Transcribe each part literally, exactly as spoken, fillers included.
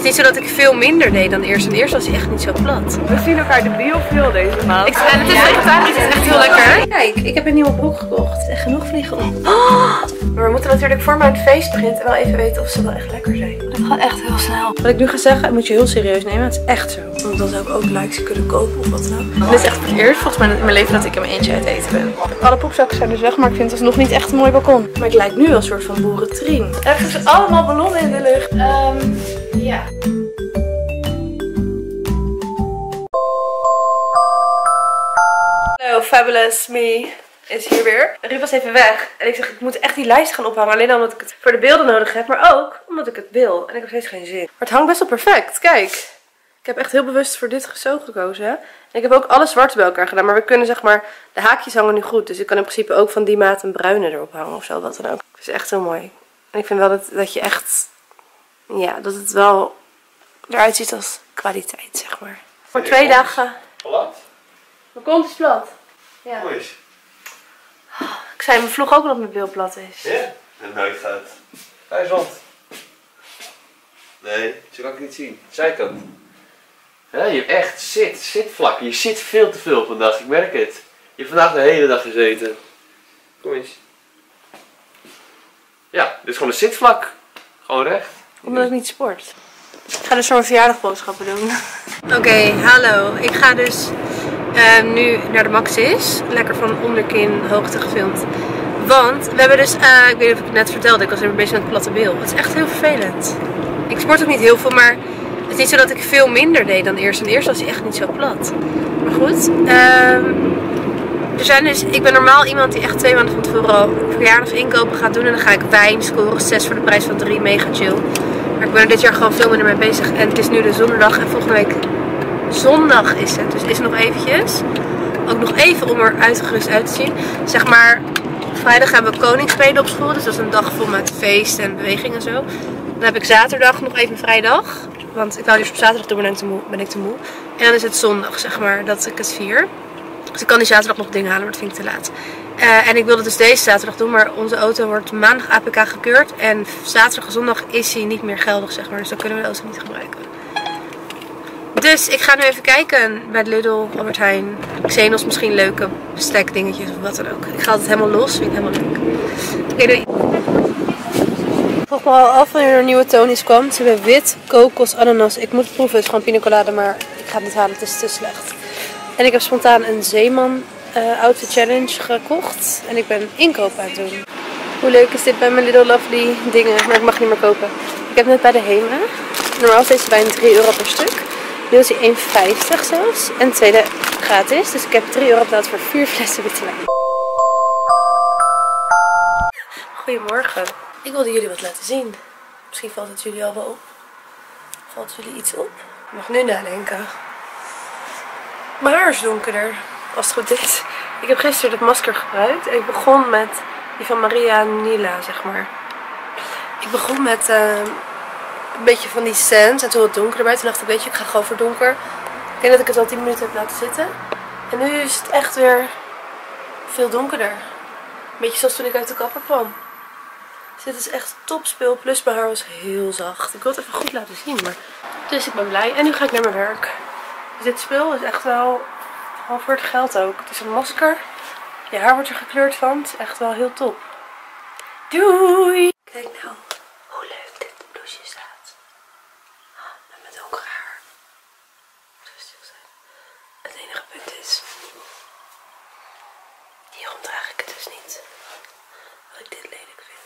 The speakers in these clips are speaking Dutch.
Het is niet zo dat ik veel minder deed dan eerst. En eerst was hij echt niet zo plat. We zien elkaar debiel veel deze maand. Ik, en het is vegetarisch, het is echt heel lekker. Kijk, ik heb een nieuwe broek gekocht. Het is echt genoeg vliegen op. Oh! Maar we moeten natuurlijk voor mijn feest begint wel even weten of ze wel echt lekker zijn. Het gaat echt heel snel. Wat ik nu ga zeggen, moet je heel serieus nemen. Het is echt zo. Want dan zou ik ook likes kunnen kopen of wat dan ook. Dit is echt voor het eerst volgens mij in mijn leven dat ik in mijn eentje uit eten ben. Alle poepzakken zijn dus weg, maar ik vind het nog niet echt een mooi balkon. Maar ik lijk nu wel een soort van boerentrien. Ergens allemaal ballonnen in de lucht. Um, ja. Hallo, Fabulous Me is hier weer. Ruud was even weg. En ik zeg, ik moet echt die lijst gaan ophangen. Alleen omdat ik het voor de beelden nodig heb, maar ook omdat ik het wil. En ik heb steeds geen zin. Maar het hangt best wel perfect. Kijk. Ik heb echt heel bewust voor dit zo gekozen. En ik heb ook alle zwarte bij elkaar gedaan. Maar we kunnen zeg maar, de haakjes hangen nu goed. Dus ik kan in principe ook van die maat een bruine erop hangen of zo. Wat dan ook. Het is echt heel mooi. En ik vind wel dat, dat je echt, ja, dat het wel eruit ziet als kwaliteit, zeg maar. Voor twee dagen. Plat? Mijn kont is plat. Ja. Hoe is? Ik zei in mijn vlog ook dat mijn bil plat is. Ja? En nooit gaat. Hij is rond. Nee, zo kan ik het niet zien. Zijkant. Ja, je hebt echt zit, zitvlak. Je zit veel te veel vandaag, ik merk het. Je hebt vandaag de hele dag gezeten. Kom eens. Ja, dit is gewoon een zitvlak. Gewoon recht. Omdat ik niet sport. Ik ga dus voor mijn verjaardagboodschappen doen. Oké, okay, hallo. Ik ga dus uh, nu naar de Maxis. Lekker van onderkin hoogte gefilmd. Want we hebben dus, uh, ik weet niet of ik het net vertelde, ik was even bezig met het platte bil. Het is echt heel vervelend. Ik sport ook niet heel veel, maar het is niet zo dat ik veel minder deed dan eerst. En eerst was hij echt niet zo plat. Maar goed, uh, er zijn dus, ik ben normaal iemand die echt twee maanden van tevoren al verjaardagsinkopen gaat doen. En dan ga ik wijn scoren, zes voor de prijs van drie, mega chill. Maar ik ben er dit jaar gewoon veel minder mee bezig. En het is nu de zondag en volgende week zondag is het. Dus is het nog eventjes. Ook nog even om er uitgerust uit te zien. Zeg maar, vrijdag hebben we koningsspelen op school. Dus dat is een dag vol met feest en beweging en zo. Dan heb ik zaterdag nog even een vrije dag. Want ik wou dus op zaterdag doen, ben ik te moe. Ben ik te moe. En dan is het zondag, zeg maar, dat ik het vier. Dus ik kan die zaterdag nog dingen halen, maar dat vind ik te laat. Uh, en ik wilde dus deze zaterdag doen, maar onze auto wordt maandag A P K gekeurd. En zaterdag en zondag is hij niet meer geldig, zeg maar. Dus dan kunnen we de auto niet gebruiken. Dus ik ga nu even kijken bij de Lidl, Albert Heijn, Xenos, misschien leuke bestekdingetjes of wat dan ook. Ik ga altijd helemaal los, vind ik helemaal leuk. Oké, okay, doei. Ik vroeg me al af wanneer er een nieuwe Tony's kwam. Ze hebben wit, kokos, ananas. Ik moet het proeven, het is gewoon pina colada, maar ik ga het niet halen, het is te slecht. En ik heb spontaan een Zeeman uh, outfit challenge gekocht. En ik ben inkoop aan het doen. Hoe leuk is dit bij mijn Little Lovely dingen, maar ik mag niet meer kopen. Ik heb net bij de Hema. Normaal is deze wijn drie euro per stuk. Nu is hij één vijftig zelfs. En het tweede gratis. Dus ik heb drie euro betaald voor vier flessen witte wijn. Goedemorgen. Ik wilde jullie wat laten zien. Misschien valt het jullie al wel op. Valt jullie iets op? Ik mag nu nadenken. Mijn haar is donkerder, als het goed is. Ik heb gisteren dat masker gebruikt. En ik begon met die van Maria Nila, zeg maar. Ik begon met uh, een beetje van die scent. En toen wat donkerder bij. Toen dacht ik, weet je, ik ga gewoon voor donker. Ik denk dat ik het al tien minuten heb laten zitten. En nu is het echt weer veel donkerder. Een beetje zoals toen ik uit de kapper kwam. Dus dit is echt topspeel. Plus mijn haar was heel zacht. Ik wil het even goed laten zien. Maar... Dus ik ben blij. En nu ga ik naar mijn werk. Dus dit spul is echt wel, wel voor het geld ook. Het is een masker. Je haar wordt er gekleurd van. Het is echt wel heel top. Doei! Kijk nou hoe leuk dit blouseje staat. Met mijn donker haar. Rustig zijn. Het enige punt is, hierom draag ik het dus niet. Dat ik dit lelijk vind.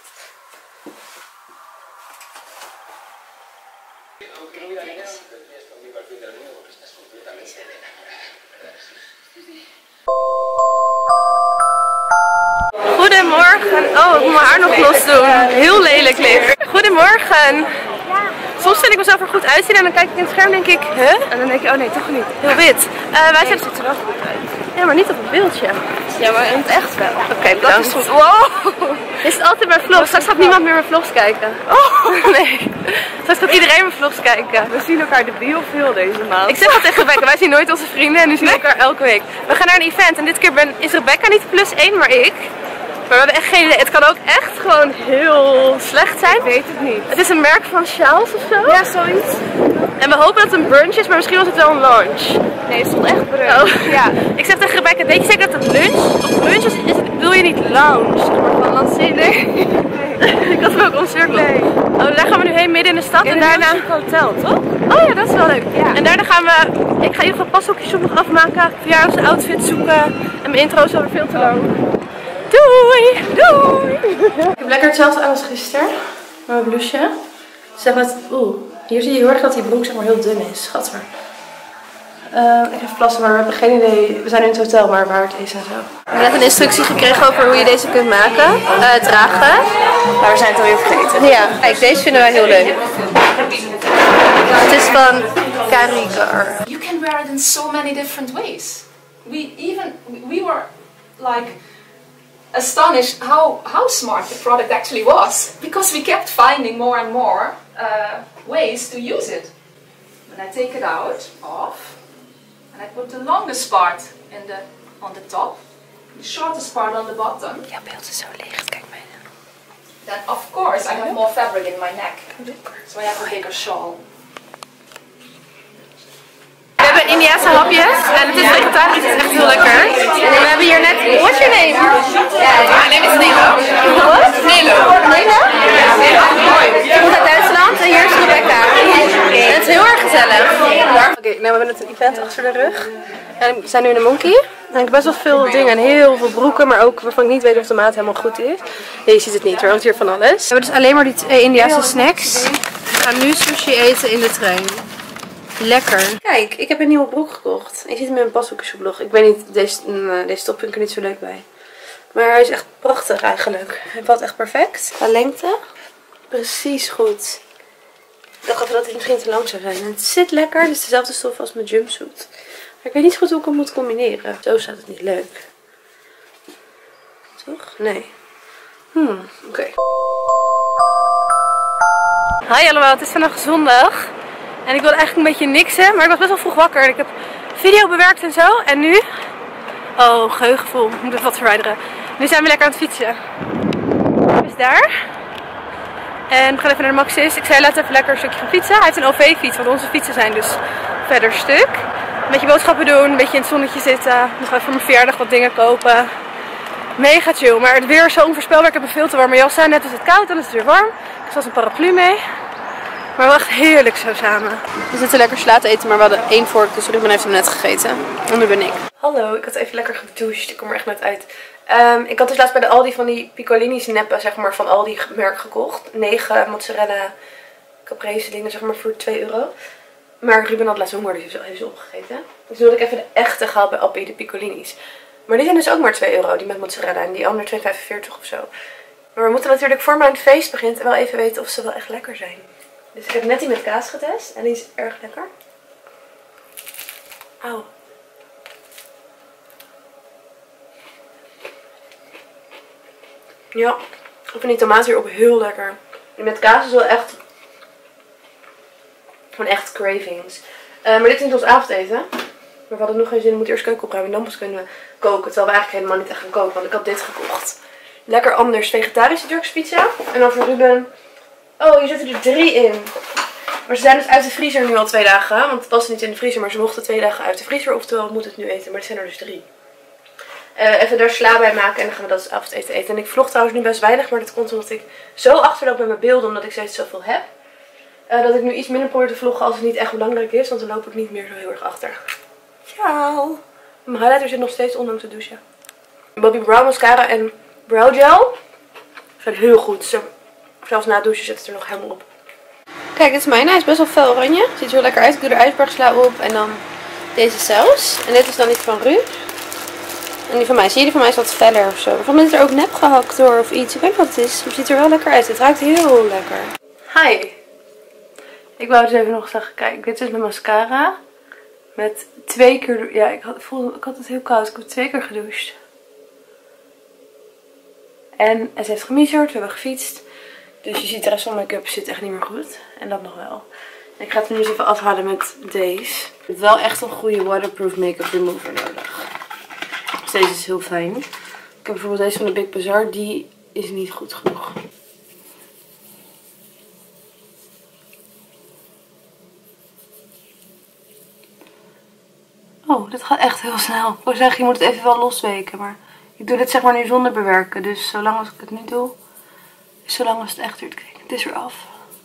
Goedemorgen. Oh, ik moet mijn haar nog los doen. Heel lelijk ligt. Goedemorgen. Soms stel ik mezelf er goed uitzien en dan kijk ik in het scherm en denk ik, huh? En dan denk je, oh nee, toch niet. Heel wit. Uh, wij zijn... ziet er wel goed uit. Ja, maar niet op het beeldje. Ja, maar in het echt wel. Oké, okay, dat is goed. Wow. Is het altijd mijn vlogs? Straks gaat niemand meer mijn vlogs kijken. Oh, nee. Straks gaat iedereen mijn vlogs kijken. We zien elkaar debiel veel deze maand. Ik zeg al tegen Rebecca, wij zien nooit onze vrienden en nu zien we elkaar elke week. We gaan naar een event en dit keer ben, is Rebecca niet plus één, maar ik. Maar we hebben echt geen idee. Het kan ook echt gewoon heel slecht zijn. Ik weet het niet. Het is een merk van Sjaals of zo? Ja, zoiets. En we hopen dat het een brunch is, maar misschien was het wel een lunch. Nee, het stond echt brunch. Oh. Ja. Ik zeg tegen Rebecca, weet je zeker dat het lunch of brunch is? is het, wil je niet lounge? Zeg maar van lanceren? Nee. Ik had hem ook omcirkeld. Nee. Oh, daar gaan we nu heen midden in de stad In en een daarna... hotel, toch? Oh ja, dat is wel leuk. Ja. En daarna gaan we... Ik ga in ieder geval pashoekjes nog afmaken, verjaardagsoutfit zoeken. En mijn intro is alweer veel te lang. Doei! Doei! Ik heb lekker hetzelfde aan als gisteren. Mijn blouseje. Zeg met... Oeh, hier zie je heel erg dat die broek zeg maar heel dun is. Gadver. Uh, ik ga even plassen, maar we hebben geen idee. We zijn in het hotel, maar waar het is en zo. We hebben net een instructie gekregen over hoe je deze kunt maken. Uh, dragen. Maar we zijn het alweer vergeten. Ja, kijk, deze vinden wij heel leuk. Het is van Karigar. You can wear it in so many different ways. We even we were like astonished how how smart the product actually was, because we kept finding more and more uh, ways to use it. When I take it out off, and I put the longest part in the on the top, the shortest part on the bottom. Jouw beeld is zo licht, kijk mij. Then of course I have more fabric in my neck, so I have a bigger shawl. We hebben Indiase hapjes en het is vegetarisch, het is echt heel lekker. En we hebben hier net... What's your name? My name is Nilo. What? Nilo. Nela? Je komt uit Duitsland en hier is Rebecca. En het is heel erg gezellig. Oké, okay, nou we hebben het event achter de rug. En we zijn nu in de Monkey. En ik heb best wel veel dingen en heel veel broeken, maar ook waarvan ik niet weet of de maat helemaal goed is. Nee, je ziet het niet, er hangt hier van alles. We hebben dus alleen maar die twee Indiase snacks. We gaan nu sushi eten in de trein. Lekker. Kijk, ik heb een nieuwe broek gekocht. Je ziet hem in mijn pashoekjesblog. Ik weet niet, deze, uh, deze top vind ik er niet zo leuk bij. Maar hij is echt prachtig eigenlijk. Hij valt echt perfect. Qua lengte. Precies goed. Ik dacht even dat het misschien te lang zou zijn. En het zit lekker. Het is dezelfde stof als mijn jumpsuit. Maar ik weet niet goed hoe ik hem moet combineren. Zo staat het niet leuk. Toch? Nee. Hmm, oké. Okay. Hi allemaal, het is vandaag zondag. En ik wilde eigenlijk een beetje niksen, maar ik was best wel vroeg wakker. En ik heb video bewerkt en zo. En nu... Oh, geheugengevoel. Ik moet even wat verwijderen. Nu zijn we lekker aan het fietsen. Hij is daar. En we gaan even naar de Maxis. Ik zei laat even lekker een stukje gaan fietsen. Hij heeft een O V-fiets, want onze fietsen zijn dus verder stuk. Een beetje boodschappen doen, een beetje in het zonnetje zitten. Nog even voor mijn verjaardag wat dingen kopen. Mega chill. Maar het weer is zo onvoorspelbaar. Ik heb een veel te warme jas aan. Net is het koud, dan is het weer warm. Dus er was een paraplu mee. Maar wel echt heerlijk zo samen. We zitten lekker sla te eten, maar we hadden één vork, dus Ruben heeft hem net gegeten. En nu ben ik. Hallo, ik had even lekker gedoucht. Ik kom er echt net uit. Um, ik had dus laatst bij de Aldi van die Piccolinis neppen, zeg maar, van Aldi merk gekocht. negen mozzarella caprese dingen, zeg maar, voor twee euro. Maar Ruben had laatst honger, dus heeft ze, heeft ze opgegeten. Dus toen had ik even de echte gehaald bij Appie, de Piccolinis. Maar die zijn dus ook maar twee euro, die met mozzarella. En die andere twee vijfenveertig of zo. Maar we moeten natuurlijk voor mijn feest begint wel even weten of ze wel echt lekker zijn. Dus ik heb net die met kaas getest en die is erg lekker. Auw. Ja, ik vind die tomaat hierop heel lekker. Die met kaas is wel echt... Gewoon echt cravings. Uh, maar dit is niet ons avondeten. Maar we hadden nog geen zin, we moeten eerst keuken opruimen en dan pas kunnen we koken. Terwijl we eigenlijk helemaal niet echt gaan koken, want ik had dit gekocht. Lekker anders, vegetarische Turkse pizza. En dan voor Ruben... Oh, hier zitten er drie in. Maar ze zijn dus uit de vriezer nu al twee dagen. Want het past niet in de vriezer, maar ze mochten twee dagen uit de vriezer. Oftewel, we moeten het nu eten. Maar er zijn er dus drie. Uh, even daar sla bij maken en dan gaan we dat als avondeten eten. En ik vlog trouwens nu best weinig, maar dat komt omdat ik zo achterloop met mijn beelden. Omdat ik steeds zoveel heb. Uh, dat ik nu iets minder probeer te vloggen als het niet echt belangrijk is. Want dan loop ik niet meer zo heel erg achter. Ciao. Mijn highlighter zit nog steeds ondanks de douche. Bobbi Brown mascara en brow gel zijn heel goed. Zo, zelfs na het douchen zit het er nog helemaal op. Kijk, dit is mijn. Hij is best wel fel oranje. Ziet er heel lekker uit. Ik doe er ijsbergsla op en dan deze saus. En dit is dan iets van Ru. En die van mij, zie je, die van mij is wat feller of zo. Volgens mij is er ook nep gehakt door of iets. Ik weet niet wat het is. Maar het ziet er wel lekker uit. Het ruikt heel lekker. Hi. Ik wou dus even nog zeggen, kijk, dit is mijn mascara. Met twee keer, ja, ik had, voelde, ik had het heel koud. Ik heb twee keer gedoucht. En ze heeft gemiezerd, we hebben gefietst. Dus je ziet de rest van mijn make-up zit echt niet meer goed. En dat nog wel. En ik ga het nu eens even afhalen met deze. Ik heb wel echt een goede waterproof make-up remover nodig. Dus deze is heel fijn. heb bijvoorbeeld deze van de Big Bazaar. Die is niet goed genoeg. Oh, dit gaat echt heel snel. Ik wil zeggen, je moet het even wel losweken. Maar ik doe dit zeg maar nu zonder bewerken. Dus zolang als ik het nu doe, is zolang als het echt duurt. Kijk, het is weer af.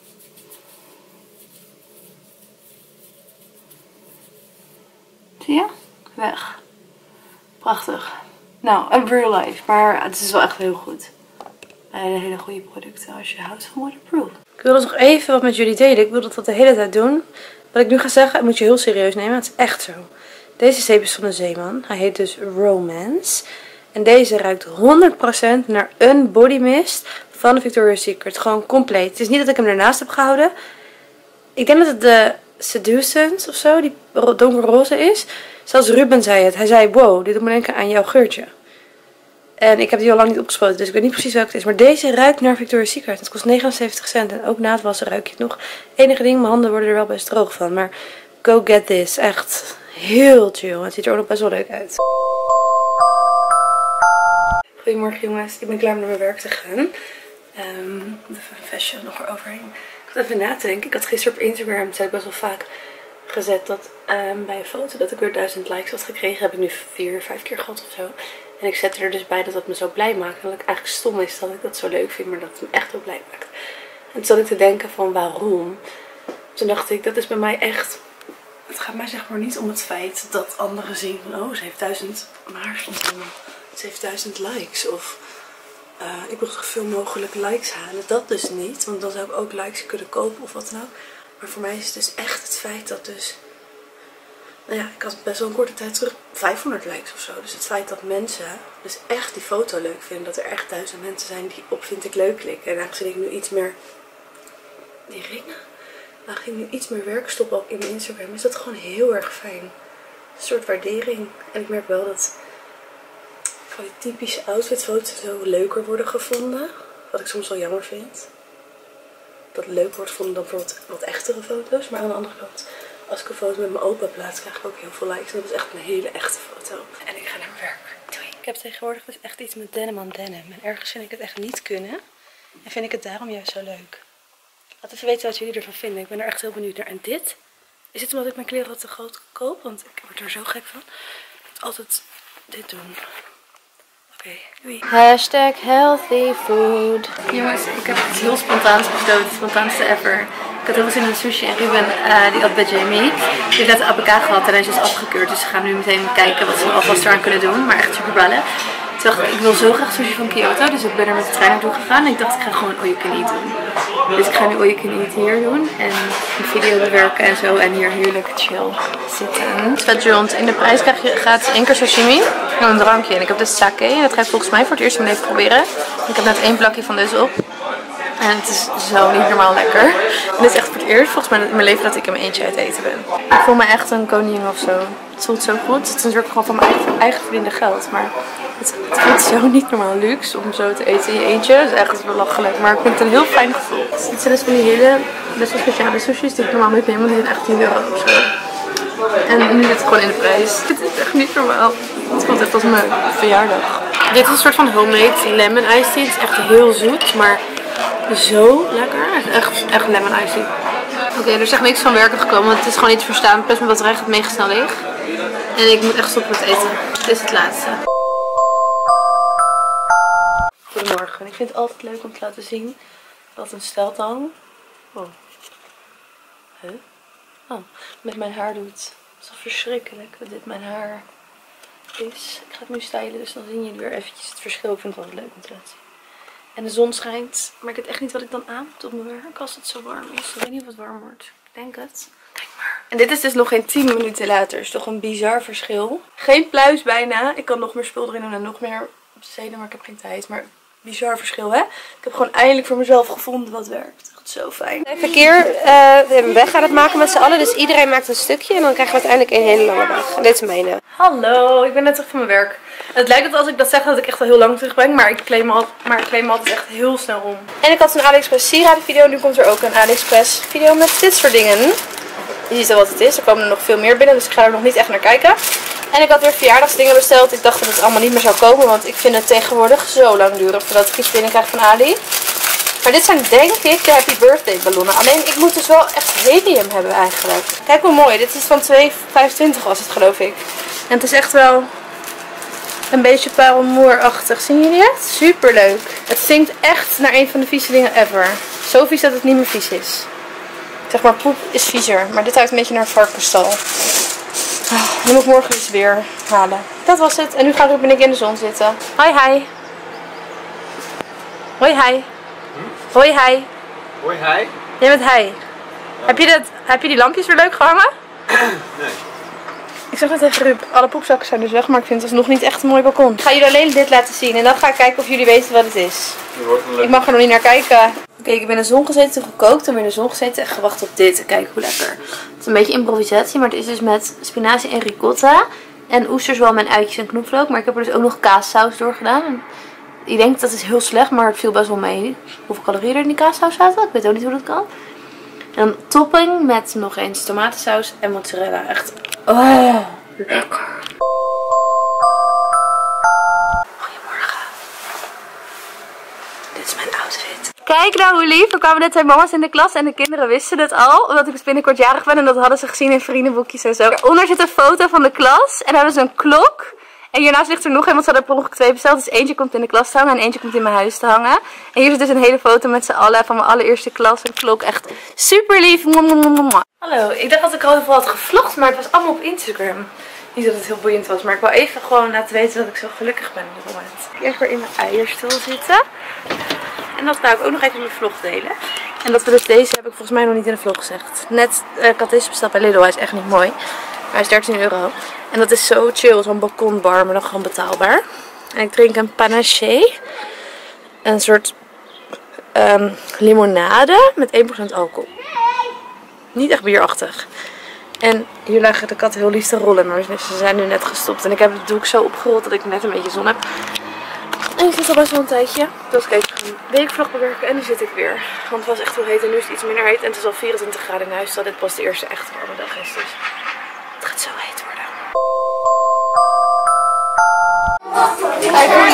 Zie je? Weg. Prachtig. Nou, in real life. Maar het is wel echt heel goed. En hele goede producten als je houdt van waterproof. Ik wil dus nog even wat met jullie delen. Ik wil dat de hele tijd doen. Wat ik nu ga zeggen, moet je heel serieus nemen. Het is echt zo. Deze zeep is van de Zeeman. Hij heet dus Romance. En deze ruikt honderd procent naar een body mist van de Victoria's Secret. Gewoon compleet. Het is niet dat ik hem ernaast heb gehouden. Ik denk dat het de Seducent of zo, die donkerroze is. Zelfs Ruben zei het. Hij zei, wow, dit doet me denken aan jouw geurtje. En ik heb die al lang niet opgespoten, dus ik weet niet precies welke het is. Maar deze ruikt naar Victoria's Secret. Het kost negenenzeventig cent en ook na het wassen ruik je het nog. Enige ding, mijn handen worden er wel best droog van. Maar go get this. Echt heel chill. Het ziet er ook nog best wel leuk uit. Goedemorgen jongens, ik ben klaar om naar mijn werk te gaan. Um, even een vestje nog eroverheen. Ik had even na te denken. Ik had gisteren op Instagram, dat zei ik best wel vaak, gezet dat um, bij een foto dat ik weer duizend likes had gekregen. Heb ik nu vier, vijf keer gehad of zo. En ik zette er dus bij dat dat me zo blij maakt. En dat ik eigenlijk stom is dat ik dat zo leuk vind, maar dat het me echt wel blij maakt. En toen zat ik te denken van waarom. Toen dacht ik, dat is bij mij echt... Het gaat mij zeg maar niet om het feit dat anderen zien van oh, ze heeft duizend, maar stond er ze heeft duizend likes. Of uh, ik wil zoveel mogelijk likes halen. Dat dus niet, want dan zou ik ook likes kunnen kopen of wat dan ook. Maar voor mij is het dus echt het feit dat dus... Nou ja, ik had best wel een korte tijd terug vijfhonderd likes of zo. Dus het feit dat mensen dus echt die foto leuk vinden. Dat er echt duizend mensen zijn die op vind ik leuk klikken. En aangezien ik nu iets meer... Die ringen? Aangezien ik nu iets meer werk stop ook in mijn Instagram. Is dat gewoon heel erg fijn. Een soort waardering. En ik merk wel dat van die typische outfitfoto's zo leuker worden gevonden. Wat ik soms wel jammer vind. Dat het leuk wordt gevonden dan bijvoorbeeld wat echtere foto's. Maar aan de andere kant... Als ik een foto met mijn opa plaats, krijg ik ook heel veel likes. En dat is echt een hele echte foto. En ik ga naar mijn werk. Doei. Ik heb tegenwoordig dus echt iets met denim aan denim. En ergens vind ik het echt niet kunnen. En vind ik het daarom juist zo leuk. Laat even weten wat jullie ervan vinden. Ik ben er echt heel benieuwd naar. En dit? Is het omdat ik mijn kleren te groot koop? Want ik word er zo gek van. Ik moet altijd dit doen. Oké, okay, doei. Hashtag healthy food. Jongens, ik heb iets heel spontaans besloten. Het spontaanste ever. Ik had heel veel zin in sushi en Ruben uh, die had bij Jamie. Die heeft net de A P K gehad en hij is dus afgekeurd. Dus ze gaan nu meteen kijken wat ze alvast eraan kunnen doen. Maar echt super ballen. Toen dacht ik, ik wil zo graag sushi van Kyoto. Dus ik ben er met de trein naartoe gegaan. En ik dacht, ik ga gewoon all you can eat doen. Dus ik ga nu all you can eat hier doen. En een video bewerken en zo. En hier heerlijk chill zitten. Vet rond. In de prijs krijg je gratis één keer sashimi. En een drankje. En ik heb dus sake. En dat ga ik volgens mij voor het eerst in mijn leven proberen. Ik heb net één plakje van deze op. En het is zo niet normaal lekker. En dit is echt voor het eerst volgens mij in mijn leven dat ik in mijn eentje uit eten ben. Ik voel me echt een koningin of zo. Het voelt zo goed. Het is natuurlijk gewoon van mijn eigen, eigen verdiende geld. Maar het, het voelt zo niet normaal luxe om zo te eten in je eentje. Het is echt belachelijk. Maar ik vind het een heel fijn gevoel. Het zijn dus van die hele best wel speciale sushi's die ik normaal niet neem. Want die zijn echt tien euro of zo. En nu zit het gewoon in de prijs. Dit is echt niet normaal. Het voelt echt als mijn verjaardag. Dit is een soort van homemade lemon iced tea. Het is echt heel zoet. Maar... Zo lekker. Echt, echt lemon iced tea. Oké, okay, er is echt niks van werken gekomen, want het is gewoon niet te verstaan. Plus mijn batterij gaat mega snel leeg. En ik moet echt stoppen met eten. Dit is het laatste. Goedemorgen. Ik vind het altijd leuk om te laten zien wat een steltang oh. Huh? Oh, met mijn haar doet. Het is wel verschrikkelijk dat dit mijn haar is. Ik ga het nu stylen, dus dan zien jullie weer eventjes het verschil. Ik vind het wel leuk om te laten zien. En de zon schijnt. Maar ik weet echt niet wat ik dan aan moet op mijn werk als het zo warm is. Ik weet niet of het warm wordt. Ik denk het. Kijk maar. En dit is dus nog geen tien minuten later. Is toch een bizar verschil. Geen pluis bijna. Ik kan nog meer spul erin doen en nog meer zeden, maar ik heb geen tijd. Maar bizar verschil, hè? Ik heb gewoon eindelijk voor mezelf gevonden wat werkt. Echt zo fijn. Verkeer. Uh, we hebben weg aan het maken met z'n allen. Dus iedereen maakt een stukje. En dan krijgen we uiteindelijk een hele lange dag. En dit is mijne. Hallo. Ik ben net terug van mijn werk. Het lijkt dat als ik dat zeg dat ik echt al heel lang terug ben. Maar ik claim me altijd, maar ik claim me altijd echt heel snel om. En ik had een AliExpress sieraden video. Nu komt er ook een AliExpress video met dit soort dingen. Je ziet al wat het is. Er komen er nog veel meer binnen. Dus ik ga er nog niet echt naar kijken. En ik had weer verjaardagsdingen besteld. Ik dacht dat het allemaal niet meer zou komen. Want ik vind het tegenwoordig zo lang duren voordat ik iets binnenkrijg van Ali. Maar dit zijn denk ik de Happy Birthday ballonnen. Alleen ik moet dus wel echt helium hebben eigenlijk. Kijk hoe mooi. Dit is van twee vijfentwintig was het geloof ik. En het is echt wel een beetje parelmoerachtig. Zien jullie het? Super leuk. Het zinkt echt naar een van de vieze dingen ever. Zo vies dat het niet meer vies is. Zeg maar poep is viezer. Maar dit ruikt een beetje naar een varkenstal. Oh, dan moet ik morgen dus weer halen. Dat was het. En nu gaan Ruben en ik in de zon zitten. Hoi hi. Hoi hi. Hoi hi. Hoi hi. Jij bent hi. Heb je, dat, heb je die lampjes weer leuk gehangen? Nee. Ik zeg net tegen Ruben, alle poepzakken zijn dus weg, maar ik vind het nog niet echt een mooi balkon. Ik ga jullie alleen dit laten zien en dan ga ik kijken of jullie weten wat het is. Ik mag er nog niet naar kijken. Oké, okay, ik heb in de zon gezeten, toen gekookt en weer in de zon gezeten en gewacht op dit. Kijk hoe lekker. Het is een beetje improvisatie, maar het is dus met spinazie en ricotta. En oesterzwam en uitjes en knoflook. Maar ik heb er dus ook nog kaassaus door gedaan. Ik denk dat is heel slecht, maar het viel best wel mee. Hoeveel calorieën er in die kaassaus zaten. Ik weet ook niet hoe dat kan. En dan topping met nog eens tomatensaus en mozzarella. Echt, oh, lekker. Goedemorgen. Dit is mijn outfit. Kijk nou hoe lief. Er kwamen net twee mama's in de klas en de kinderen wisten het al. Omdat ik dus binnenkort jarig ben en dat hadden ze gezien in vriendenboekjes en zo. Daaronder zit een foto van de klas en dan hebben ze een klok. En hiernaast ligt er nog een, want ze hadden per ongeluk twee besteld. Dus eentje komt in de klas te hangen en eentje komt in mijn huis te hangen. En hier zit dus een hele foto met z'n allen van mijn allereerste klas. Een klok, echt super lief. Hallo, ik dacht dat ik al even had gevlogd, maar het was allemaal op Instagram. Niet dat het heel boeiend was, maar ik wil even gewoon laten weten dat ik zo gelukkig ben op dit moment. Eerst weer in mijn eierstoel zitten. En dat wou ik ook nog even in mijn vlog delen. En dat we dus deze heb ik volgens mij nog niet in de vlog gezegd. Net, uh, ik had deze besteld bij Lidl, hij is echt niet mooi. Maar hij is dertien euro. En dat is zo chill, zo'n balkonbar, maar dan gewoon betaalbaar. En ik drink een panaché. Een soort um, limonade met één procent alcohol. Niet echt bierachtig. En hier lagen de katten heel lief te rollen, maar ze zijn nu net gestopt. En ik heb het doek zo opgerold dat ik net een beetje zon heb. En ik zit al best wel een tijdje. Dus ik even een weekvlog bewerken en nu zit ik weer. Want het was echt heel heet en nu is het iets minder heet. En het is al vierentwintig graden in huis, terwijl dit pas de eerste echt warme dag is. Dus het gaat zo heet worden. Kijk hoe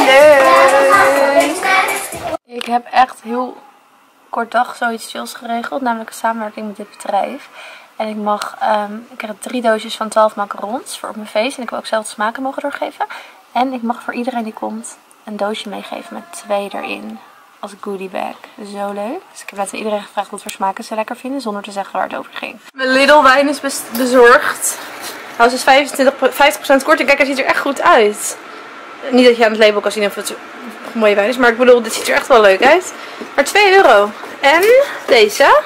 leuk! Ik heb echt heel kort dag zoiets chills geregeld. Namelijk een samenwerking met dit bedrijf. En ik mag, um, ik krijg drie doosjes van twaalf macarons voor op mijn feest. En ik wil ook zelf de smaken mogen doorgeven. En ik mag voor iedereen die komt een doosje meegeven met twee erin. Als goodie bag. Zo leuk. Dus ik heb net aan iedereen gevraagd wat voor smaken ze lekker vinden. Zonder te zeggen waar het over ging. Mijn Lidl wijn is bezorgd. Hij was dus vijfentwintig, vijftig procent korting. Kijk, hij ziet er echt goed uit. Niet dat je aan het label kan zien of het een mooie wijn is. Maar ik bedoel, dit ziet er echt wel leuk uit. Maar twee euro. En deze.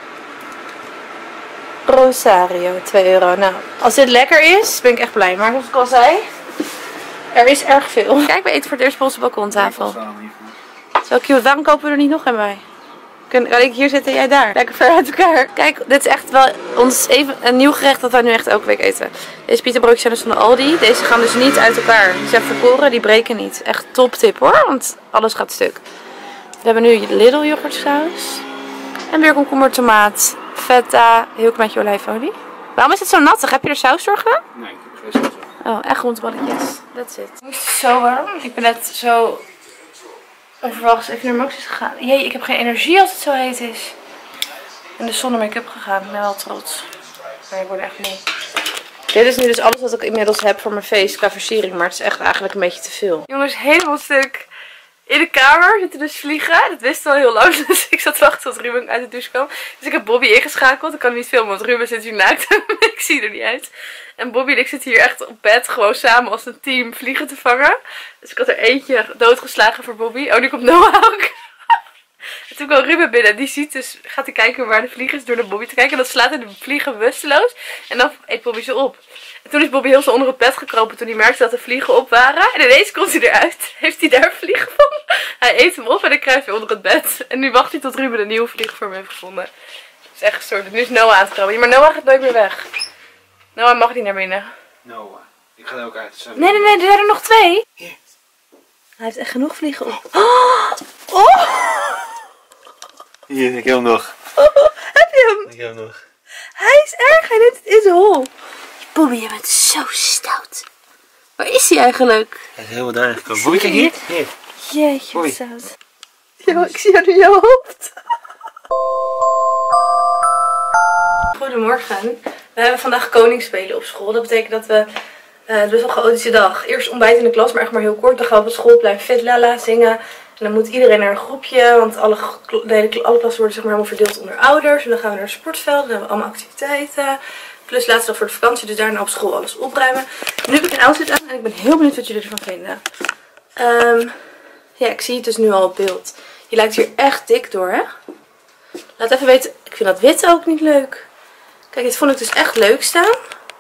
Rosario, twee euro. Nou, als dit lekker is, ben ik echt blij. Maar zoals ik al zei, er is erg veel. Kijk, we eten voor het eerst op onze balkontafel. Zo cute. Waarom kopen we er niet nog een bij? Kan ik hier zitten en jij daar? Lekker ver uit elkaar. Kijk, dit is echt wel ons even een nieuw gerecht dat wij nu echt elke week eten. Deze pietenbroodjes zijn dus van de Aldi. Deze gaan dus niet uit elkaar. Die zijn verkoren, die breken niet. Echt top tip hoor, want alles gaat stuk. We hebben nu Lidl yoghurtsaus. En weer komkommer, tomaat, feta, heel klein beetje olijfolie. Waarom is het zo nattig? Heb je er saus door gedaan? Nee, ik heb geen saus. Oh, echt groenteballetjes. That's it. Het is zo warm. Ik ben net zo onverwachts even naar Maxis gegaan. Jee, ik heb geen energie als het zo heet is. En dus zonder make-up gegaan. Ik ben wel trots. Maar ik word echt moe. Dit is nu dus alles wat ik inmiddels heb voor mijn feest qua versiering. Maar het is echt eigenlijk een beetje te veel. Jongens, helemaal stuk. In de kamer zitten dus vliegen. Dat wist al heel lang. Dus ik zat te wachten tot Ruben uit de douche kwam. Dus ik heb Bobby ingeschakeld. Ik kan niet filmen, want Ruben zit hier naakt. Ik zie er niet uit. En Bobby en ik zitten hier echt op bed. Gewoon samen als een team vliegen te vangen. Dus ik had er eentje doodgeslagen voor Bobby. Oh, nu komt Noah ook. En toen kwam Ruben binnen. Die ziet dus, gaat hij kijken waar de vlieg is door naar Bobby te kijken. En dat slaat hij de vliegen bewusteloos. En dan eet Bobby ze op. En toen is Bobby heel zo onder het bed gekropen toen hij merkte dat de vliegen op waren. En ineens komt hij eruit. Heeft hij daar vliegen van? Hij eet hem op en dan kruipt hij onder het bed. En nu wacht hij tot Ruben een nieuwe vlieg voor me heeft gevonden. Het is echt gestoord. Nu is Noah aan het krabben. Maar Noah gaat nooit meer weg. Noah mag niet naar binnen. Noah, ik ga er ook uit. Nee, nee, nee. Er zijn er nog twee. Hier. Hij heeft echt genoeg vliegen op. Oh! Oh! Hier, ik heb hem nog. Oh, heb je hem? Ik heb hem nog. Hij is erg. Hij neemt het in zijn hol. Bobby, je bent zo stout. Waar is hij eigenlijk? Hij is helemaal daar gekomen. Bobby, kijk hier. Hier. Jeetje, Hoi. zout. Ja, ik zie jou nu in jouw hoofd. Goedemorgen. We hebben vandaag koningsspelen op school. Dat betekent dat we... Uh, dus een chaotische dag. Eerst ontbijt in de klas, maar echt maar heel kort. Dan gaan we op het schoolplein Fit Lala zingen. En dan moet iedereen naar een groepje. Want alle, de hele, alle klassen worden zeg maar helemaal verdeeld onder ouders. En dan gaan we naar een sportveld. Dan hebben we allemaal activiteiten. Plus laatste dag voor de vakantie. Dus daarna op school alles opruimen. Nu heb ik een outfit aan. En ik ben heel benieuwd wat jullie ervan vinden. Um, ja, ik zie het dus nu al op beeld. Je lijkt hier echt dik door, hè? Laat even weten. Ik vind dat wit ook niet leuk. Kijk, dit vond ik dus echt leuk staan.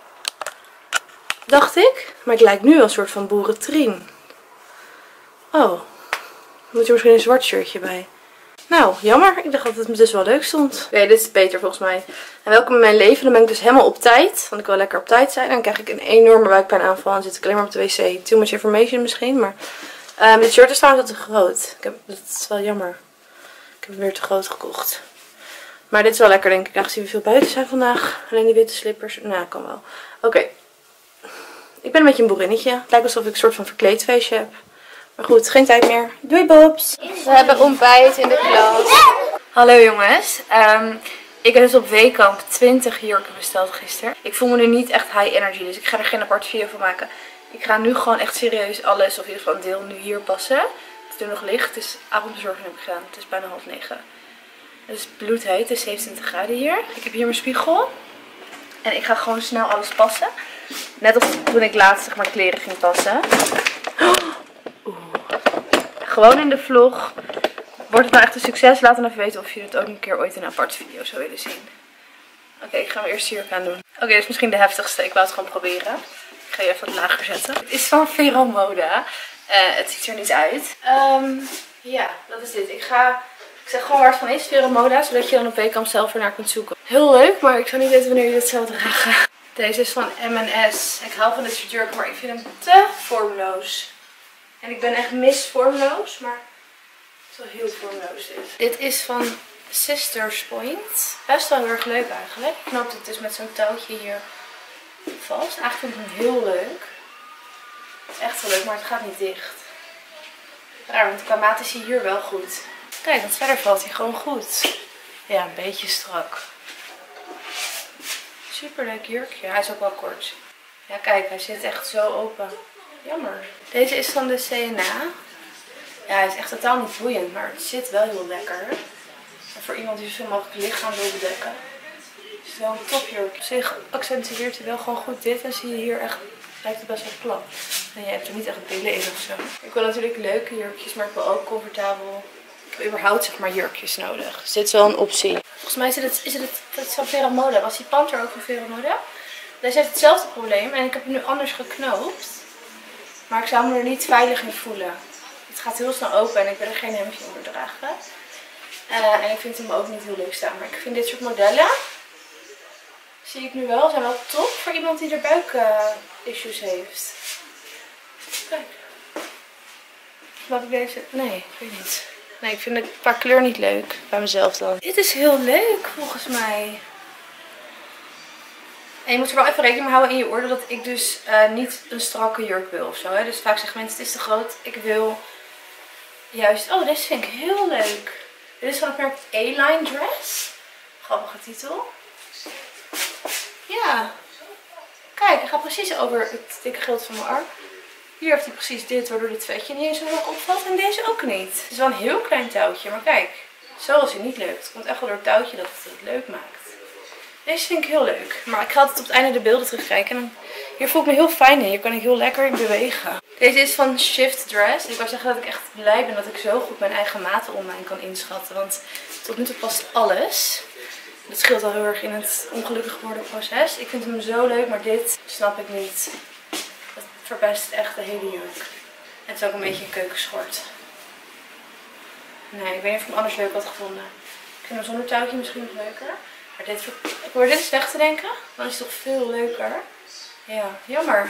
Dacht ik. Maar het lijkt nu wel een soort van boerentrien. Oh. Dan moet je misschien een zwart shirtje bij. Nou, jammer. Ik dacht dat het dus wel leuk stond. Oké, okay, dit is beter volgens mij. En welkom in mijn leven. Dan ben ik dus helemaal op tijd. Want ik wil lekker op tijd zijn. En dan krijg ik een enorme buikpijnaanval. En zit ik alleen maar op de wc. Too much information misschien. Maar um, dit shirt is trouwens wel te groot. Ik heb, dat is wel jammer. Ik heb hem weer te groot gekocht. Maar dit is wel lekker denk ik. Aangezien we veel buiten zijn vandaag. Alleen die witte slippers. Nou, kan wel. Oké. Okay. Ik ben een beetje een boerinnetje. Het lijkt alsof ik een soort van verkleedfeestje heb. Maar goed, geen tijd meer. Doei Bobs. We hebben ontbijt in de klas. Hallo jongens. Um, ik heb dus op Weekamp twintig jurken besteld gisteren. Ik voel me nu niet echt high energy. Dus ik ga er geen aparte video van maken. Ik ga nu gewoon echt serieus alles, of in ieder geval een deel, nu hier passen. Het is nu nog licht. Het is avondbezorging heb ik gedaan. Het is bijna half negen. Het is bloedheet. Het is zevenentwintig graden hier. Ik heb hier mijn spiegel. En ik ga gewoon snel alles passen. Net als toen ik laatst zeg maar kleren ging passen. Oeh. Gewoon in de vlog. Wordt het nou echt een succes? Laat dan even weten of je het ook een keer ooit in een aparte video zou willen zien. Oké, okay, ik ga mijn eerste jurk aan doen. Oké, okay, dit is misschien de heftigste. Ik wou het gewoon proberen. Ik ga je even wat lager zetten. Het is van Vero Moda. Uh, het ziet er niet uit. Um, ja, dat is dit. Ik ga... Ik zeg gewoon waar het van is, Vero Moda, zodat je dan op Weekamp zelf ernaar kunt zoeken. Heel leuk, maar ik zou niet weten wanneer je dit zou dragen. Deze is van M en S. Ik hou van dit soort jurk, maar ik vind hem te vormloos. En ik ben echt misvormloos, maar het is wel heel vormloos dit. Dit is van Sisters Point. Best wel heel erg leuk eigenlijk. Ik knoop het dus met zo'n touwtje hier vast. Eigenlijk vind ik hem heel leuk. Het is echt heel leuk, maar het gaat niet dicht. Raar, want qua maat is hij hier wel goed. Kijk, want verder valt hij gewoon goed. Ja, een beetje strak. Super leuk jurkje. Hij is ook wel kort. Ja, kijk, hij zit echt zo open. Jammer. Deze is van de C en A. Ja, hij is echt totaal niet vloeiend, maar het zit wel heel lekker. En voor iemand die zoveel mogelijk lichaam wil bedekken, is het wel een topjurk. Op zich accentueert hij wel gewoon goed dit en zie je hier echt, lijkt het best wel plat. En je hebt er niet echt billen in of zo. Ik wil natuurlijk leuke jurkjes, maar ik wil ook comfortabel. Ik heb überhaupt zeg maar jurkjes nodig. Dus dit is wel een optie. Volgens mij is het, is het, het is van Vero Moda. Was die panter ook van Vero Moda? Deze heeft hetzelfde probleem en ik heb hem nu anders geknoopt. Maar ik zou me er niet veilig in voelen. Het gaat heel snel open en ik wil er geen hemdje onder dragen. Uh, en ik vind hem ook niet heel leuk staan. Maar ik vind dit soort modellen, zie ik nu wel, zijn wel top voor iemand die er buik uh, issues heeft. Kijk. Mag ik deze? Nee, ik weet niet. Nee, ik vind het qua kleur niet leuk. Bij mezelf dan. Dit is heel leuk volgens mij. En je moet er wel even rekening mee houden in je oordeel dat ik dus uh, niet een strakke jurk wil ofzo. Hè? Dus vaak zeggen mensen het is te groot. Ik wil juist... Oh, deze vind ik heel leuk. Dit is van het merk A-Line Dress. Grappige titel. Ja. Kijk, hij gaat precies over het dikke gedeelte van mijn arm. Hier heeft hij precies dit, waardoor dit vetje niet eens zo erg opvalt. En deze ook niet. Het is wel een heel klein touwtje, maar kijk. Zo is hij niet leuk. Het komt echt wel door het touwtje dat het het leuk maakt. Deze vind ik heel leuk. Maar ik ga altijd op het einde de beelden terugkijken. En hier voel ik me heel fijn in. Hier kan ik heel lekker in bewegen. Deze is van Shift Dress. Ik wou zeggen dat ik echt blij ben dat ik zo goed mijn eigen maten online kan inschatten. Want tot nu toe past alles. Dat scheelt al heel erg in het ongelukkig worden proces. Ik vind hem zo leuk, maar dit snap ik niet. Dat verpest echt de hele jurk. En het is ook een beetje een keukenschort. Nee, ik weet niet of ik hem anders leuk had gevonden. Ik vind hem zonder touwtje misschien nog leuker. Maar dit, ik probeer dit eens weg te denken. Dan is het toch veel leuker. Ja, jammer.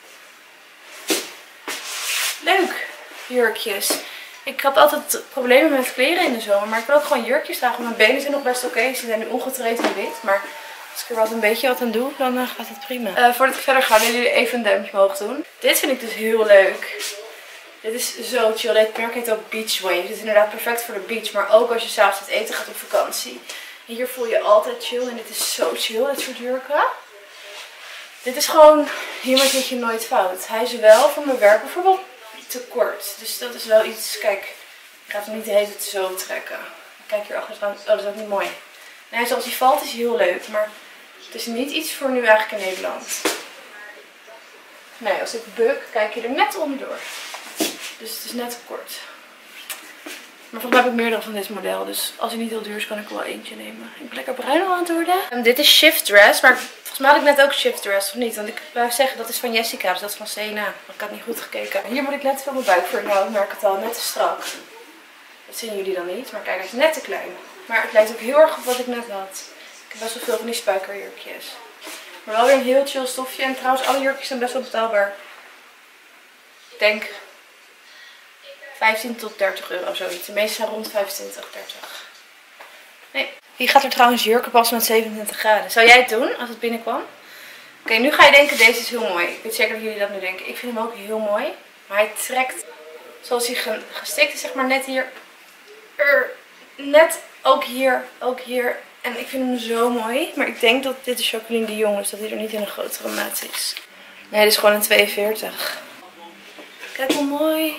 Leuk. Jurkjes. Ik had altijd problemen met kleren in de zomer. Maar ik wil ook gewoon jurkjes dragen. Mijn benen zijn nog best oké. Okay. Ze zijn nu ongetraind en wit. Maar Als ik er wat een beetje wat aan doe, dan uh, gaat het prima. Uh, voordat ik verder ga, willen jullie even een duimpje omhoog doen. Dit vind ik dus heel leuk. Dit is zo chill. Dit merk heet ook Beach Wave. Dit is inderdaad perfect voor de beach. Maar ook als je s'avonds het eten gaat op vakantie. En hier voel je altijd chill. En dit is zo chill, dit soort jurken. Dit is gewoon, hiermee zit je nooit fout. Hij is wel voor mijn werk bijvoorbeeld te kort. Dus dat is wel iets, kijk, ik ga hem niet de hele tijd zo trekken. Kijk hier achter trouwens, oh dat is ook niet mooi. Nee, zoals hij valt is hij heel leuk. Maar het is niet iets voor nu eigenlijk in Nederland. Nee, als ik buk, kijk je er net onderdoor. Dus het is net te kort. Maar volgens mij heb ik meerdere van dit model. Dus als hij niet heel duur is, kan ik er wel eentje nemen. Ik ben lekker bruin al aan het worden. Um, dit is Shift Dress. Maar volgens mij had ik net ook Shift Dress, of niet? Want ik wou zeggen, dat is van Jessica. Dus dat is van C en A. Maar ik had niet goed gekeken. Hier moet ik net veel mijn buik voor inhouden. Ik merk het al. Net te strak. Dat zien jullie dan niet. Maar kijk, hij is net te klein. Maar het lijkt ook heel erg op wat ik net had. Ik heb best wel veel van die spijkerjurkjes. Maar wel weer een heel chill stofje. En trouwens, alle jurkjes zijn best wel betaalbaar. Ik denk vijftien tot dertig euro zoiets. De meeste zijn rond vijfentwintig, dertig. Nee. Wie gaat er trouwens jurken passen met zevenentwintig graden? Zou jij het doen als het binnenkwam? Oké, okay, nu ga je denken deze is heel mooi. Ik weet zeker dat jullie dat nu denken. Ik vind hem ook heel mooi. Maar hij trekt zoals hij gestikt is, zeg maar net hier. Er, net ook hier, ook hier. En ik vind hem zo mooi. Maar ik denk dat dit is Jacqueline de Jong is. Dat hij er niet in een grotere maat is. Nee, dit is gewoon een tweeënveertig. Kijk hoe mooi.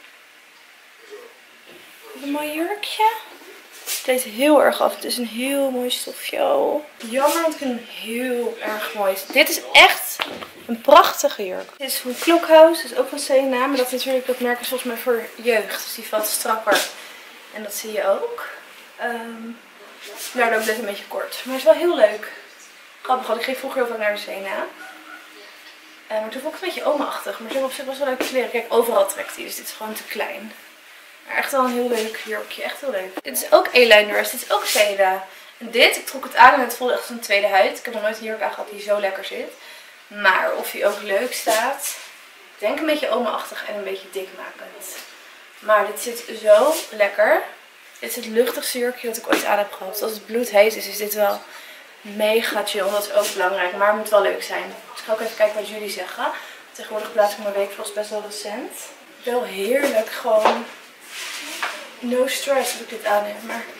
Wat een mooi jurkje. Het kleedt heel erg af. Het is een heel mooi stofje. Oh. Jammer, want ik vind hem heel erg mooi. Dit is echt een prachtige jurk. Dit is van Klokhuis. Dat is ook van C en A. Maar dat, is natuurlijk, dat merk is volgens mij voor jeugd. Dus die valt strakker. En dat zie je ook. Um, Daardoor ook dit een beetje kort. Maar het is wel heel leuk. Grappig, want ik ging vroeger heel vaak naar de C en A. Uh, maar toen vond ik het een beetje oma-achtig. Maar ze hebben op zich best wel leuk kleren. Kijk, overal trekt hij. Dus dit is gewoon te klein. Maar echt wel een heel leuk jurkje. Echt heel leuk. Dit is ook A-line dress. Dit is ook C en A. En dit, ik trok het aan en het voelde echt als een tweede huid. Ik heb nog nooit een jurk aan gehad die zo lekker zit. Maar of hij ook leuk staat. Ik denk een beetje oma-achtig en een beetje dikmakend. Maar dit zit zo lekker. Dit is het luchtigste jurkje dat ik ooit aan heb gehad. Dus als het bloedheet is, is dit wel mega chill. Dat is ook belangrijk, maar het moet wel leuk zijn. Dus ik ga ook even kijken wat jullie zeggen. Tegenwoordig plaats ik mijn weekvlogs best wel recent. Wel heerlijk, gewoon no stress dat ik dit aan heb. Maar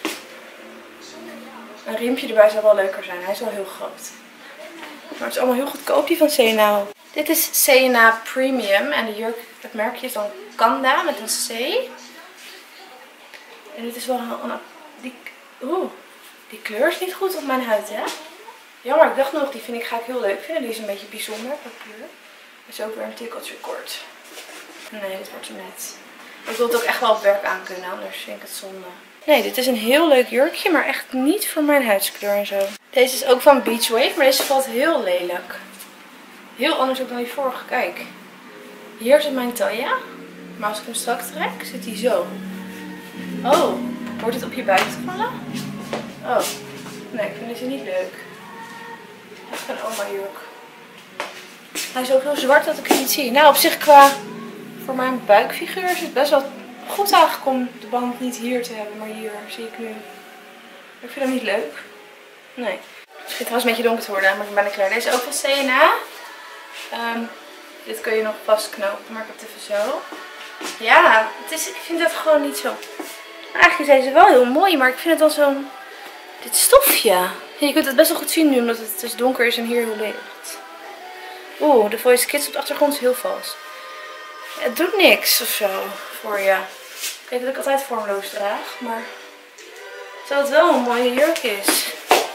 een riempje erbij zou wel leuker zijn. Hij is wel heel groot. Maar het is allemaal heel goedkoop, die van C en A. Dit is C en A Premium. En de jurk, het merkje is dan Kanda met een C. En dit is wel een... Die, oeh, die kleur is niet goed op mijn huid, hè? Jammer, ik dacht nog, die vind ik, ga ik heel leuk vinden. Die is een beetje bijzonder, qua kleur. Is ook weer een tikkeltje kort. Nee, dit wordt zo net. Ik wil het ook echt wel op werk aan kunnen, anders vind ik het zonde. Nee, dit is een heel leuk jurkje, maar echt niet voor mijn huidskleur en zo. Deze is ook van Beach Wave, maar deze valt heel lelijk. Heel anders ook dan die vorige. Kijk. Hier zit mijn taille. Maar als ik hem strak trek, zit hij zo. Oh, wordt het op je buik te vallen? Oh, nee, ik vind deze niet leuk. Echt een oma jurk. Hij is ook heel zwart dat ik het niet zie. Nou, op zich qua voor mijn buikfiguur is het best wel goed eigenlijk om de band niet hier te hebben, maar hier zie ik nu. Ik vind hem niet leuk. Nee. Het begint trouwens een beetje donker te worden, maar ik ben klaar. Deze is ook van C en A. Um, dit kun je nog vastknopen, maar ik heb het even zo. Ja, het is, ik vind dat gewoon niet zo. Eigenlijk is deze wel heel mooi, maar ik vind het wel zo'n... Dit stofje. Ja, je kunt het best wel goed zien nu, omdat het dus donker is en hier heel licht. Oeh, de Voice Kids op de achtergrond is heel vals. Het doet niks of zo voor je. Ik weet dat ik altijd vormloos draag, maar... Terwijl het wel een mooie jurk is.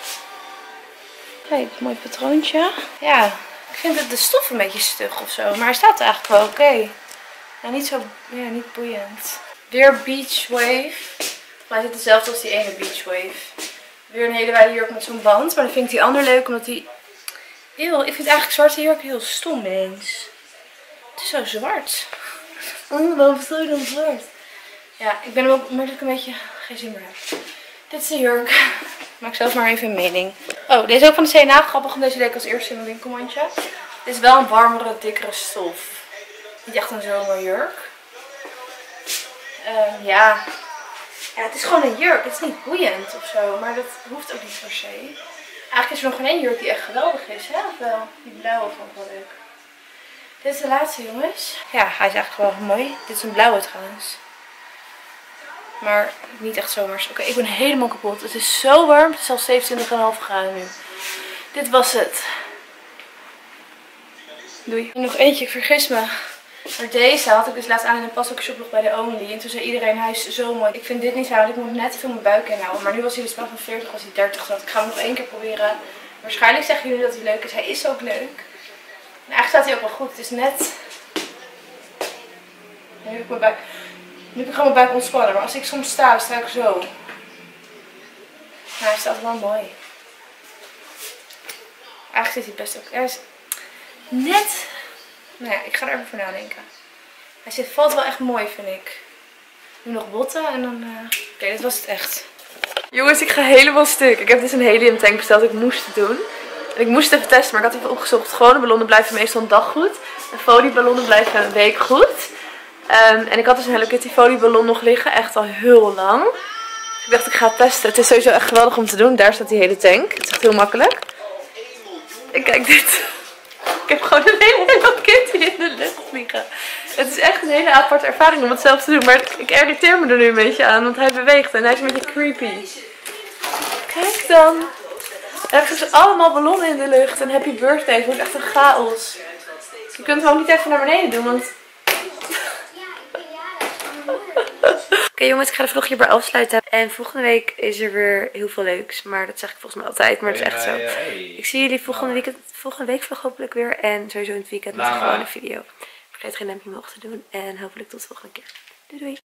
Kijk, mooi patroontje. Ja, ik vind het de stof een beetje stug of zo, maar hij staat eigenlijk wel oké. Okay. Ja, niet zo, ja, niet boeiend. Weer Beach Wave. Maar het is hetzelfde als die ene Beach Wave. Weer een hele wijde jurk met zo'n band. Maar dan vind ik die ander leuk omdat die... Heel, ik vind eigenlijk zwarte jurk heel stom ineens. Het is zo zwart. Oh, waarom zo dan zwart? Ja, ik ben hem ook omdat ik een beetje geen zin meer heb. Dit is de jurk. Maak zelf maar even een mening. Oh, deze is ook van de C en A. Grappig, want deze deed ik als eerste in mijn winkelmandje. Dit is wel een warmere, dikkere stof. Niet echt een zomerjurk. Uh, ja. ja, het is gewoon een jurk. Het is niet boeiend of zo, maar dat hoeft ook niet per se. Eigenlijk is er nog geen één jurk die echt geweldig is, hè? Of wel? Die blauwe vond ik wel leuk. Dit is de laatste, jongens. Ja, hij is eigenlijk wel mooi. Dit is een blauwe trouwens. Maar niet echt zomers. Oké, okay, ik ben helemaal kapot. Het is zo warm. Het is al zevenentwintig komma vijf graden nu. Dit was het. Doei. En nog eentje, ik vergis me. Maar deze had ik dus laatst aan in een pasworkshop bij de Only. En toen zei iedereen, hij is zo mooi. Ik vind dit niet zo, ik moet net veel mijn buik inhouden. Maar nu was hij dus van veertig, was hij dertig. Dus ik ga hem nog één keer proberen. Waarschijnlijk zeggen jullie dat hij leuk is. Hij is ook leuk. En eigenlijk staat hij ook wel goed. Het is net... Nu heb ik mijn buik... Nu heb ik gewoon mijn buik ontspannen. Maar als ik soms sta, sta ik zo. Maar hij staat wel mooi. Eigenlijk zit hij best ook... Hij is net... Nou ja, ik ga er even voor nadenken. Hij zit, valt wel echt mooi, vind ik. Nu nog botten en dan... Uh... Oké, okay, dit was het echt. Jongens, ik ga helemaal stuk. Ik heb dus een helium tank besteld. Ik moest het doen. En ik moest het even testen, maar ik had even opgezocht. Gewone ballonnen blijven meestal een dag goed. En folieballonnen blijven een week goed. Um, en ik had dus een Hello Kitty folieballon nog liggen. Echt al heel lang. Dus ik dacht, ik ga het testen. Het is sowieso echt geweldig om te doen. Daar staat die hele tank. Het is echt heel makkelijk. En kijk dit. Ik heb gewoon een hele Hello Kitty in de lucht vliegen. Het is echt een hele aparte ervaring om het zelf te doen. Maar ik irriteer me er nu een beetje aan. Want hij beweegt en hij is een beetje creepy. Kijk dan. Er hebben dus allemaal ballonnen in de lucht. En happy birthday. Het wordt echt een chaos. Je kunt hem ook niet even naar beneden doen. Want... Oké okay, jongens, ik ga de vlog hierbij afsluiten. En volgende week is er weer heel veel leuks. Maar dat zeg ik volgens mij altijd. Maar het is echt zo. Ik zie jullie volgende week, volgende week vlog hopelijk weer. En sowieso in het weekend met een gewone video. Vergeet geen duimpje omhoog te doen. En hopelijk tot de volgende keer. Doei doei.